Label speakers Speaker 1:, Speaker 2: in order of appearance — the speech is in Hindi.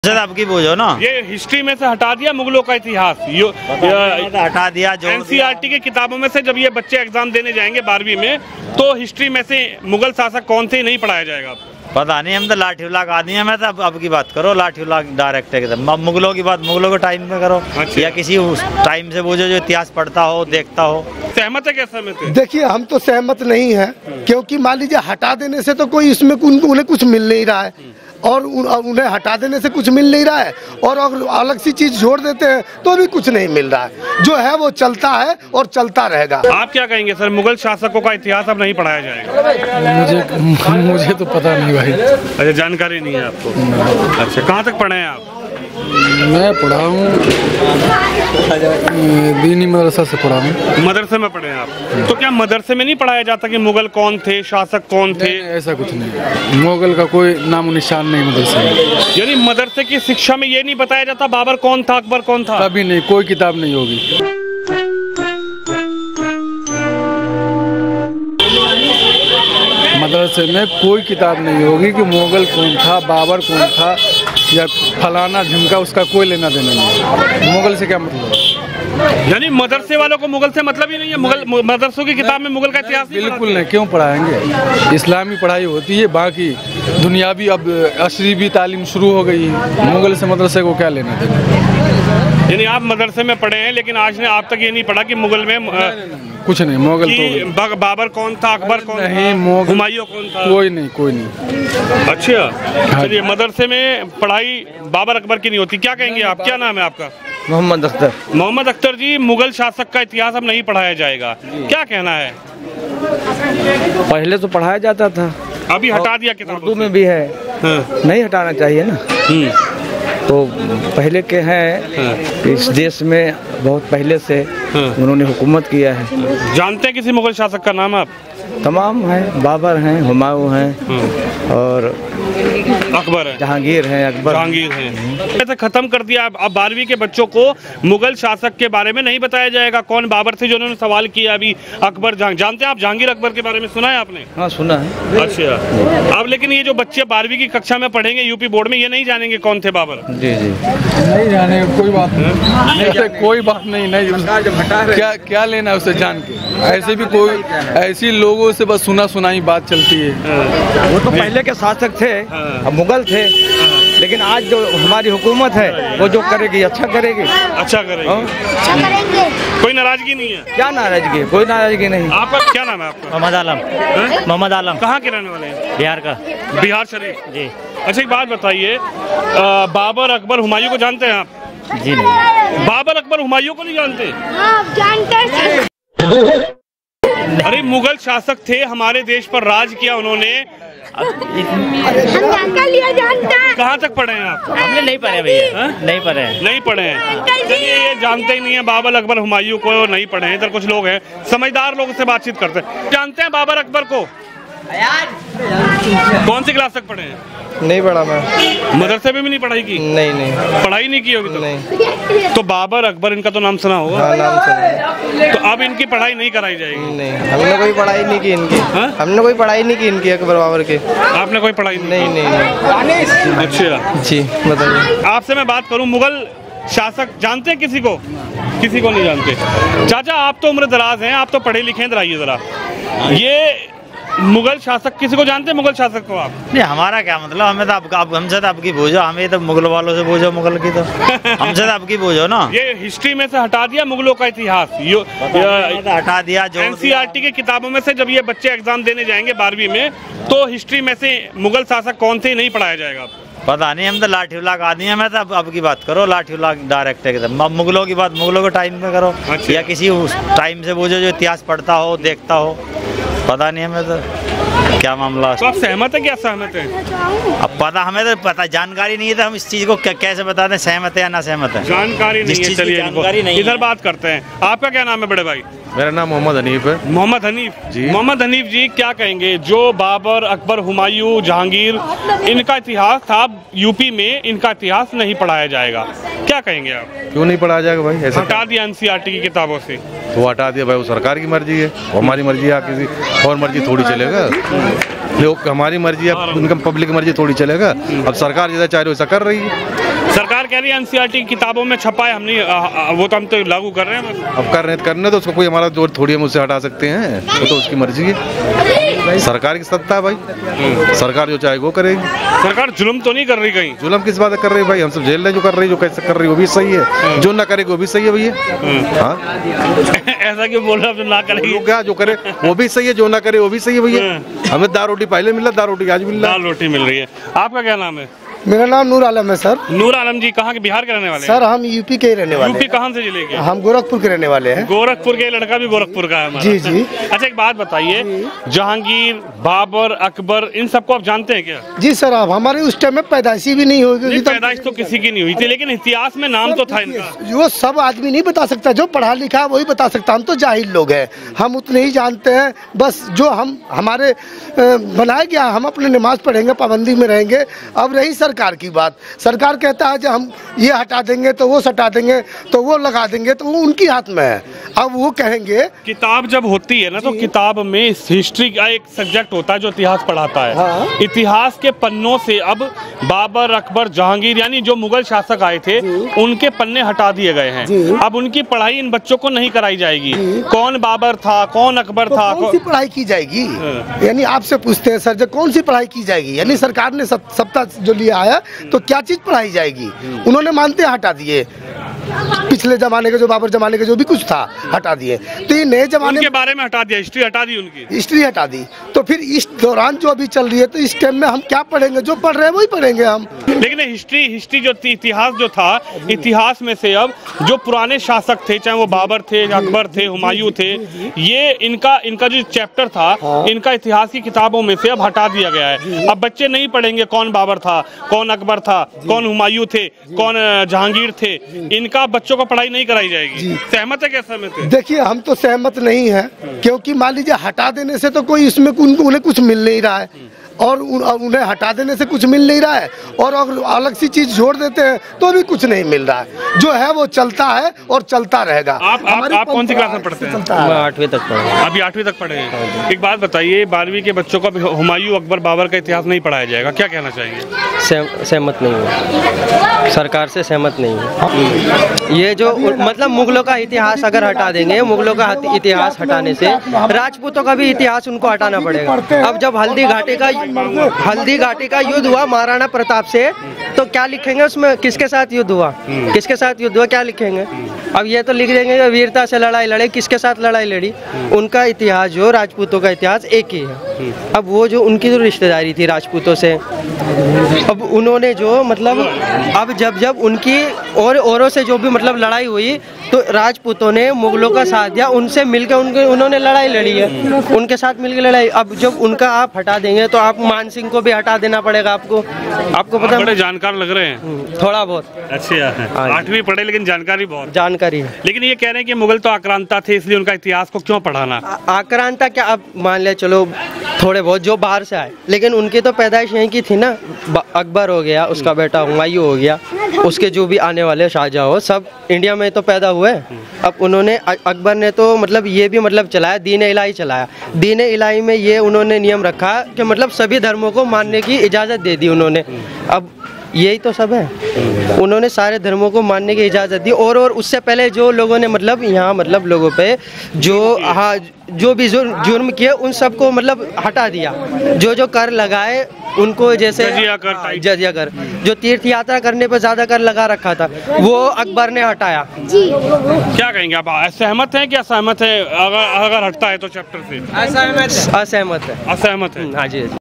Speaker 1: आपकी बोझो ना,
Speaker 2: ये हिस्ट्री में से हटा दिया मुगलों का इतिहास,
Speaker 1: हटा दिया। जो
Speaker 2: एनसीईआरटी की किताबों में से जब ये बच्चे एग्जाम देने जाएंगे 12वीं में, तो हिस्ट्री में से मुगल शासक कौन थे नहीं पढ़ाया जाएगा।
Speaker 1: पता नहीं, हम तो लाठी उल्ला आदमी है। मैं तो अब की बात करो, लाठी उल्ला डायरेक्ट एकदम। मुगलों की बात मुगलों के टाइम में करो।
Speaker 2: अच्छा।
Speaker 1: या किसी टाइम से बोझो जो इतिहास पढ़ता हो, देखता हो।
Speaker 2: सहमत है क्या? सहमत है?
Speaker 3: देखिए, हम तो सहमत नहीं है, क्योंकि मान लीजिए हटा देने से तो कोई इसमें उन्हें कुछ मिल नहीं रहा है, और उन्हें हटा देने से कुछ मिल नहीं रहा है, और अगर अलग सी चीज जोड़ देते हैं तो भी कुछ नहीं मिल रहा है। जो है वो चलता है और चलता रहेगा।
Speaker 2: आप क्या कहेंगे सर, मुगल शासकों का इतिहास अब नहीं पढ़ाया जाएगा?
Speaker 4: मुझे तो पता नहीं भाई।
Speaker 2: अच्छा, जानकारी नहीं है आपको। अच्छा, कहाँ तक पढ़े हैं आप?
Speaker 4: मैं पढ़ा हूँ, दीनी मदरसा से पढ़ा हूँ।
Speaker 2: मदरसे में पढ़े हैं आप? तो क्या मदरसे में नहीं पढ़ाया जाता कि मुगल कौन थे, शासक कौन थे?
Speaker 4: ऐसा कुछ नहीं, मुगल का कोई नामो निशान नहीं मदरसे में।
Speaker 2: यानी मदरसे की शिक्षा में ये नहीं बताया जाता बाबर कौन था, अकबर कौन था?
Speaker 4: कभी नहीं, कोई किताब नहीं होगी। मदरसे में कोई किताब नहीं होगी कि मुगल कौन था, बाबर कौन था, या फलाना ढिमका, उसका कोई लेना देना नहीं। मुगल से क्या मतलब?
Speaker 2: यानी मदरसे वालों को मुगल से मतलब ही नहीं है? मुगल मदरसों की किताब में मुगल का इतिहास
Speaker 4: बिल्कुल नहीं, क्यों पढ़ाएंगे? इस्लामी पढ़ाई होती है, बाकी दुनियावी अब अशरी भी तालीम शुरू हो गई है। मुगल से मदरसे को क्या लेना देना?
Speaker 2: यानी आप मदरसे में पढ़े हैं, लेकिन आज ने आप तक ये नहीं पढ़ा कि मुगल में
Speaker 4: कुछ नहीं। मुगल तो
Speaker 2: बाबर कौन था, अकबर कौन
Speaker 4: नहीं,
Speaker 2: था, हुमायूं कौन था?
Speaker 4: कोई नहीं, कोई नहीं।
Speaker 2: अच्छा, चलिए, मदरसे में पढ़ाई बाबर अकबर की नहीं होती। क्या कहेंगे आप? क्या नाम है आपका?
Speaker 5: मोहम्मद अख्तर।
Speaker 2: मोहम्मद अख्तर जी, मुगल शासक का इतिहास अब नहीं पढ़ाया जाएगा, क्या कहना है?
Speaker 5: पहले तो पढ़ाया जाता था,
Speaker 2: अभी हटा दिया किताबों
Speaker 5: उर्दू में भी है।
Speaker 2: हाँ।
Speaker 5: नहीं हटाना चाहिए ना। तो पहले के हैं, इस देश में बहुत पहले से उन्होंने हुकूमत किया है।
Speaker 2: जानते हैं किसी मुगल शासक का नाम आप?
Speaker 5: तमाम हैं, बाबर हैं, हुमायूं हैं, और
Speaker 2: अकबर है,
Speaker 5: जहांगीर हैं, अकबर
Speaker 2: जहांगीर हैं। ऐसे खत्म कर दिया। अब 12वीं के बच्चों को मुगल शासक के बारे में नहीं बताया जाएगा। कौन बाबर थे जो उन्होंने सवाल किया अभी? अकबर, जानते हैं आप जहांगीर अकबर के बारे में सुना है आपने?
Speaker 5: हाँ, सुना है।
Speaker 2: अच्छा, अब लेकिन ये जो बच्चे 12वीं की कक्षा में पढ़ेंगे यूपी बोर्ड में, ये नहीं जानेंगे कौन थे बाबर?
Speaker 5: जी जी,
Speaker 4: नहीं जाने, कोई बात नहीं, ऐसे कोई बात नहीं। क्या लेना है उसे जान के? ऐसे भी कोई ऐसी लोगों से बस सुना सुनाई बात चलती है।
Speaker 5: वो तो पहले के शासक थे, अब मुगल थे, लेकिन आज जो हमारी हुकूमत है वो जो करेगी अच्छा करेगी।
Speaker 2: अच्छा करेगी, कोई नाराजगी नहीं है?
Speaker 5: क्या नाराजगी? कोई नाराजगी नहीं।
Speaker 2: आपका क्या नाम है आपका?
Speaker 1: मोहम्मद आलम। मोहम्मद आलम।
Speaker 2: कहाँ के रहने वाले हैं?
Speaker 1: बिहार का।
Speaker 2: बिहार शरीफ
Speaker 1: जी।
Speaker 2: अच्छा, एक बात बताइए, बाबर अकबर हुमायूं को जानते हैं आप?
Speaker 1: जी नहीं।
Speaker 2: बाबर अकबर हुमायूं को नहीं जानते?
Speaker 6: आप जानते?
Speaker 2: अरे, मुगल शासक थे, हमारे देश पर राज किया उन्होंने।
Speaker 6: हम जानकर लिया जानते हैं।
Speaker 2: कहाँ तक पढ़े हैं आप?
Speaker 1: हमने नहीं पढ़े भैया, नहीं पढ़े।
Speaker 2: नहीं पढ़े हैं। चलिए, ये जानते ही नहीं है बाबर अकबर हुमायूं को, नहीं पढ़े हैं। इधर कुछ लोग हैं समझदार लोगों से बातचीत करते हैं। जानते हैं बाबर अकबर को? कौन सी क्लास तक पढ़े हैं?
Speaker 5: नहीं पढ़ा मैं।
Speaker 2: मदरसे में भी नहीं पढ़ाई की?
Speaker 5: नहीं।
Speaker 2: पढ़ाई नहीं की होगी तो?
Speaker 5: नहीं।
Speaker 2: तो बाबर अकबर, इनका तो नाम सुना होगा।
Speaker 5: हाँ, नाम सुना।
Speaker 2: तो अब इनकी पढ़ाई नहीं कराई जाएगी?
Speaker 5: नहीं, हमने कोई पढ़ाई नहीं की इनकी। हमने कोई पढ़ाई नहीं की इनकी, अकबर बाबर की।
Speaker 2: आपने कोई पढ़ाई
Speaker 5: नहीं।
Speaker 2: अच्छा
Speaker 5: जी, बताइए।
Speaker 2: आपसे मैं बात करूं, मुगल शासक जानते हैं किसी को? किसी को नहीं जानते। चाचा, आप तो उम्र दराज हैं, आप तो पढ़े लिखे हैं, इधर आइए जरा। ये मुगल शासक किसी को जानते हैं? मुगल शासक को आप?
Speaker 1: नहीं, हमारा क्या मतलब, हमें तो हमसे तो आपकी बोझो। हमें तो मुगल वालों से बोझो, मुगल की तो हमसे तो आपकी बोझो ना।
Speaker 2: ये हिस्ट्री में से हटा दिया मुगलों का इतिहास,
Speaker 1: हटा दिया। जो
Speaker 2: एनसीईआरटी की किताबों में से जब ये बच्चे एग्जाम देने जाएंगे 12वीं में, तो हिस्ट्री में से मुगल शासक कौन थे नहीं पढ़ाया जाएगा।
Speaker 1: पता नहीं, हम तो लाठी उल्ला आदमी है। मैं तो अब की बात करो, लाठी उल्ला डायरेक्ट एकदम। मुगलों की बात मुगलों के टाइम में करो।
Speaker 2: अच्छा।
Speaker 1: या किसी टाइम से बोझो जो इतिहास पढ़ता हो, देखता हो। पता नहीं हमें तो क्या मामला।
Speaker 2: तो आप सहमत है? क्या सहमत है?
Speaker 1: अब पता, हमें तो पता, जानकारी नहीं है तो हम इस चीज को कैसे बता दें सहमत है या ना सहमत है?
Speaker 2: जानकारी नहीं है। चलिए, इधर बात करते हैं। आपका क्या नाम है बड़े भाई?
Speaker 7: मेरा नाम मोहम्मद हनीफ है।
Speaker 2: मोहम्मद हनीफ
Speaker 7: जी।
Speaker 2: मोहम्मद हनीफ जी, क्या कहेंगे, जो बाबर, अकबर, हुमायूं, जहांगीर, इनका इतिहास था, यूपी में इनका इतिहास नहीं पढ़ाया जाएगा, क्या कहेंगे आप?
Speaker 7: क्यों नहीं पढ़ाया जाएगा भाई? ऐसा
Speaker 2: हटा दिया एनसीईआरटी की किताबों से।
Speaker 7: तो हटा दिया भाई, वो सरकार की मर्जी है, हमारी मर्जी है, किसी और मर्जी थोड़ी चलेगा। लोग हमारी मर्जी, अब उनका पब्लिक की मर्जी थोड़ी चलेगा। अब सरकार जैसा चाह रही है वैसा कर रही है।
Speaker 2: सरकार कह रही है एनसीईआरटी किताबों में छपा है, हम नहीं, वो तो हम तो लागू कर रहे हैं बस।
Speaker 7: अब करने तो उसको कोई हमारा जोर थोड़ी हम उससे हटा सकते हैं, वो तो उसकी मर्जी है, सरकार की सत्ता है भाई, सरकार जो चाहे वो करेगी।
Speaker 2: सरकार जुल्म तो नहीं कर रही कहीं?
Speaker 7: जुल्म किस बात कर रही है भाई, हम सब जेल में जो कर रही है, जो कैसे कर रही है वो भी सही है, जो ना करेगी वो भी सही है भैया। हाँ
Speaker 2: ऐसा क्यों बोल रहा, ना करेगी
Speaker 7: क्या, जो करे वो भी सही है, जो ना करे वो भी सही है भैया। हमें दाल रोटी पहले मिल रहा, दाल रोटी आज मिल रहा,
Speaker 2: दाल रोटी मिल रही है। आपका क्या नाम है?
Speaker 3: मेरा नाम नूर आलम है सर।
Speaker 2: नूर आलम जी कहाँ के, बिहार के रहने वाले हैं?
Speaker 3: सर हम यूपी के ही रहने वाले
Speaker 2: यूपी
Speaker 3: हैं।
Speaker 2: कहाँ से जिले के?
Speaker 3: हम गोरखपुर के रहने वाले हैं।
Speaker 2: गोरखपुर के, लड़का भी गोरखपुर का है हमारा।
Speaker 3: जी जी।
Speaker 2: अच्छा एक बात बताइए, जहांगीर, बाबर, अकबर, इन सबको आप जानते हैं क्या?
Speaker 3: जी सर, अब हमारे उस टाइम में पैदाइशी भी नहीं होगी।
Speaker 2: नहीं, पैदाइश तो किसी की नहीं हुई थी, लेकिन इतिहास में नाम तो था इनका।
Speaker 3: वो सब आदमी नहीं बता सकता, जो पढ़ा लिखा है वही बता सकता। हम तो जाहिल लोग हैं, हम उतने ही जानते हैं बस, जो हम हमारे बनाया गया, हम अपने नमाज पढ़ेंगे, पाबंदी में रहेंगे। अब रही सरकार की बात, सरकार कहता है कि हम ये हटा देंगे तो वो हटा देंगे तो वो लगा देंगे, तो वो उनकी हाथ में है। अब वो कहेंगे,
Speaker 2: किताब जब होती है ना तो किताब में हिस्ट्री का एक सब्जेक्ट होता है जो इतिहास पढ़ाता है।
Speaker 3: हाँ।
Speaker 2: इतिहास के पन्नों से अब बाबर, अकबर, जहांगीर यानी जो मुगल शासक आए थे उनके पन्ने हटा दिए गए हैं। अब उनकी पढ़ाई इन बच्चों को नहीं कराई जाएगी। कौन बाबर था, कौन अकबर
Speaker 3: तो
Speaker 2: था,
Speaker 3: कौन सी पढ़ाई की जाएगी? यानी आपसे पूछते हैं सर, जो कौन सी पढ़ाई की जाएगी? यानी सरकार ने सत्ता जो लिया है तो क्या चीज पढ़ाई जाएगी? उन्होंने मानते हाटा दिए, पिछले जमाने के जो बाबर जमाने के जो भी कुछ था हटा दिए, तो ये नए जमाने
Speaker 2: के बारे में हटा दिया, हिस्ट्री हटा दी, उनकी
Speaker 3: हिस्ट्री हटा दी। तो फिर इस दौरान जो अभी चल रही है तो इस टाइम में हम क्या पढ़ेंगे? जो पढ़ रहे हैं वही पढ़ेंगे हम।
Speaker 2: लेकिन हिस्ट्री जो थी, इतिहास जो था, इतिहास में से अब जो पुराने शासक थे, चाहे वो बाबर थे, अकबर थे, हुमायूं थे, ये इनका जो चैप्टर था, इनका इतिहास की किताबों में से अब हटा दिया गया है। अब बच्चे नहीं पढ़ेंगे कौन बाबर था, कौन अकबर था, कौन हुमायूं थे, कौन जहांगीर थे, इनका बच्चों को पढ़ाई नहीं कराई जाएगी। सहमत है क्या? सहमत है?
Speaker 3: देखिए हम तो सहमत नहीं है, क्योंकि मान लीजिए हटा देने से तो कोई इसमें उन्हें कुछ मिल नहीं रहा है, और उन्हें हटा देने से कुछ मिल नहीं रहा है, और अगर अलग सी चीज जोड़ देते हैं तो भी कुछ नहीं मिल रहा है। जो है वो चलता है और चलता रहेगा।
Speaker 2: आप कौन सी क्लास में पढ़ते हैं?
Speaker 5: मैं 8वीं तक पढ़ा।
Speaker 2: अभी 8वीं तक पढ़े हैं। एक बात बताइए, 12वीं के बच्चों को हुमायूं, अकबर, बाबर का इतिहास नहीं पढ़ाया जाएगा, क्या कहना चाहिए?
Speaker 5: सहमत नहीं हूँ, सरकार से सहमत नहीं हूँ। ये जो मतलब मुगलों का इतिहास अगर हटा देंगे, मुगलों का इतिहास हटाने से राजपूतों का भी इतिहास उनको हटाना पड़ेगा। अब जब हल्दी घाटी का युद्ध हुआ महाराणा प्रताप से, तो क्या लिखेंगे उसमें? किसके साथ युद्ध हुआ, किसके साथ युद्ध हुआ, क्या लिखेंगे? अब ये तो लिख देंगे वीरता से लड़ाई लड़े, किसके साथ लड़ाई लड़ी? उनका इतिहास जो राजपूतों का इतिहास एक ही है। अब वो जो उनकी जो रिश्तेदारी थी राजपूतों से, अब उन्होंने जो मतलब अब जब उनकी और औरों से जो भी मतलब लड़ाई हुई, तो राजपूतों ने मुगलों का साथ दिया, उनसे मिलकर उन्होंने लड़ाई लड़ी है, उनके साथ मिलकर लड़ाई। अब जब उनका आप हटा देंगे तो आप मान सिंह को भी हटा देना पड़ेगा आपको पता।
Speaker 2: बड़े जानकार लग रहे हैं।
Speaker 5: थोड़ा बहुत।
Speaker 2: अच्छा, 8वीं पढ़े लेकिन जानकारी बहुत।
Speaker 5: जानकारी है।
Speaker 2: लेकिन ये कह रहे हैं कि मुगल तो आक्रांता थे, इसलिए उनका इतिहास को क्यों पढ़ाना?
Speaker 5: आक्रांता क्या, अब मान ले चलो थोड़े बहुत जो बाहर से आए, लेकिन उनकी तो पैदाइश यहीं की थी ना। अकबर हो गया, उसका बेटा हुमायूं हो गया, उसके जो भी आने वाले शाहजहां हो, सब इंडिया में तो पैदा हुए। अब उन्होंने अकबर ने तो मतलब ये भी मतलब चलाया, दीन इलाही चलाया। दीन इलाही में ये उन्होंने नियम रखा कि मतलब सभी धर्मों को मानने की इजाज़त दे दी उन्होंने। अब यही तो सब है, उन्होंने सारे धर्मों को मानने की इजाज़त दी। और उससे पहले जो लोगों ने मतलब यहाँ मतलब लोगों पे जो भी जुर्म किए उन सबको मतलब हटा दिया। जो कर लगाए उनको, जैसे जजिया कर जो तीर्थ यात्रा करने पर ज्यादा कर लगा रखा था, वो अकबर ने हटाया।
Speaker 2: क्या कहेंगे आप, असहमत हैं कि असहमत है? अगर हटता है तो चैप्टर से
Speaker 5: असहमत है।
Speaker 2: असहमत है।
Speaker 5: हाँ जी।